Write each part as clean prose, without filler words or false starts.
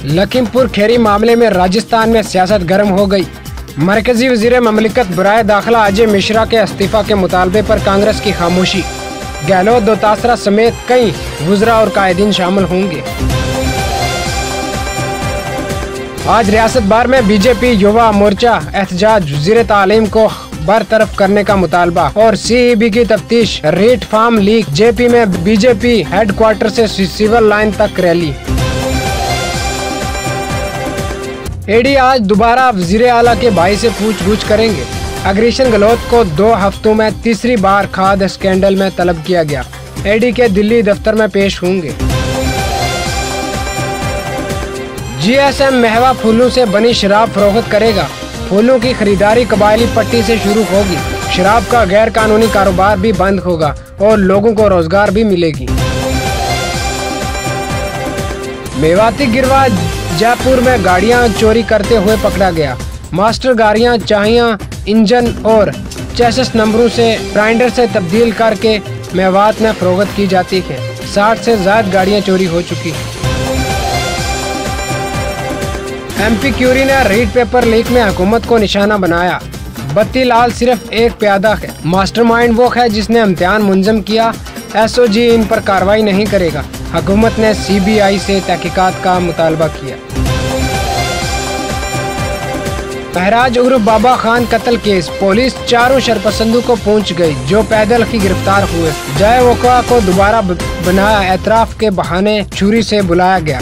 लखीमपुर खीरी मामले में राजस्थान में सियासत गर्म हो गई। मरकजी वजीर ममलिकत बराए दाखिला अजय मिश्रा के इस्तीफा के मुतालबे पर कांग्रेस की खामोशी। गहलोत, दोतासरा समेत कई वुज़रा और कायदीन शामिल होंगे। आज रियासत भर में बीजेपी युवा मोर्चा एहतजाज, वज़ीर तालीम को बरतरफ करने का मुतालबा और CEB की तफ्तीश। रेट फार्म लीक, JP में बीजेपी हेडक्वार्टर से सिविल लाइन तक रैली। ED आज दोबारा वज़ीर आला के भाई से पूछ-गछ करेंगे। अग्रेशन गहलोत को 2 हफ्तों में तीसरी बार खाद स्कैंडल में तलब किया गया। ED के दिल्ली दफ्तर में पेश होंगे। GSM महवा फूलों से बनी शराब फरोख्त करेगा। फूलों की खरीदारी कबायली पट्टी से शुरू होगी। शराब का गैर कानूनी कारोबार भी बंद होगा और लोगों को रोजगार भी मिलेगी। मेवाती गिरवा जयपुर में गाड़ियां चोरी करते हुए पकड़ा गया। मास्टर गाड़ियां चाहियां इंजन और चेसिस नंबरों से ग्राइंडर से तब्दील करके मेवात में फरोख्त की जाती है। 60 से ज्यादा गाड़ियां चोरी हो चुकी हैं। MP क्यूरी ने रीड पेपर लीक में हुकूमत को निशाना बनाया। बत्ती लाल सिर्फ एक प्यादा है। मास्टरमाइंड वो है जिसने इम्तिहान मुंजम किया। SOG इन पर कार्रवाई नहीं करेगा। हुकूमत ने CBI से तहकीकात का मुतालबा किया। महराज उर्फ बाबा खान कत्ल केस, पुलिस चारों शरपसंदों को पूछ गई जो पैदल ही गिरफ्तार हुए। जय वक़ा को दोबारा बनाया, एतराफ के बहाने छुरी से बुलाया गया।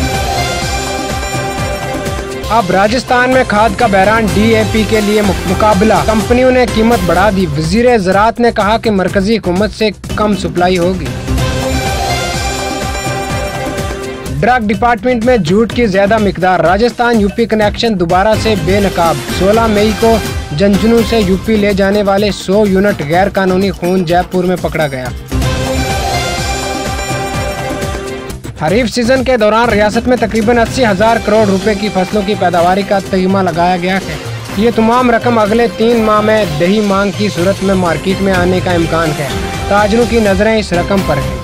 अब राजस्थान में खाद का बहरान, DAP के लिए मुकाबला। कंपनियों ने कीमत बढ़ा दी। वजीर ज़राअत ने कहा कि मरकजी हुकूमत से कम सप्लाई होगी। ड्रग डिपार्टमेंट में झूठ की ज्यादा मिकदार। राजस्थान UP कनेक्शन दोबारा से बेनकाब। 16 मई को झुंझुनू से UP ले जाने वाले 100 यूनिट गैर कानूनी खून जयपुर में पकड़ा गया। खरीफ सीजन के दौरान रियासत में तकरीबन 80,000 करोड़ रुपए की फसलों की पैदावारी का तगीमा लगाया गया है। ये तमाम रकम अगले 3 माह में दही मांग की सूरत में मार्केट में आने का इम्कान है। ताजरों की नजरें इस रकम पर है।